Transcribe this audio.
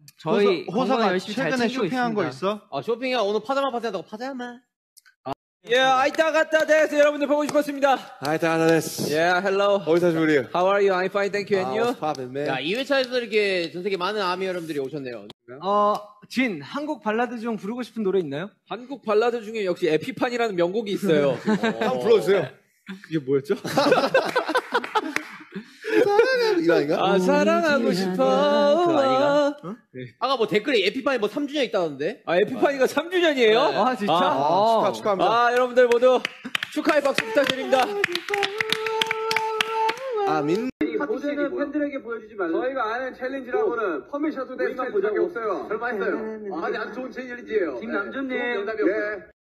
저희 호사가 열심히 잘 최근에 챙기고 쇼핑한 있습니다. 거 있어? 쇼핑이야. 오늘 파자마 파자마다고 파자마. 예, 아이따 갔다 데스 여러분들 보고 싶었습니다. 아이따 갔다 데스. 예, hello. 어디서 우리? How are you? I'm fine, thank you. And you? What's poppin', man? 야, 2회차에서 이렇게 전 세계 많은 아미 여러분들이 오셨네요. 진, 한국 발라드 중 부르고 싶은 노래 있나요? 한국 발라드 중에 역시 에피판이라는 명곡이 있어요. 한번 불러주세요. 이게 뭐였죠? 이거 아닌가? 아, 사랑하고 싶어. 그거 아니가? 아까 뭐 댓글에 에피판이 뭐 3주년 있다던데? 아, 에피판이가 3주년이에요? 아, 진짜? 축하합니다. 아, 여러분들 모두 축하의 박수 부탁드립니다. 아민. 무대는 팬들에게 보여주지 말라. 저희가 아는 챌린지라고는 퍼미션 투 데스 챌린지밖에 없어요. 설마 했어요. 아주 좋은 챌린지예요. 김남준님.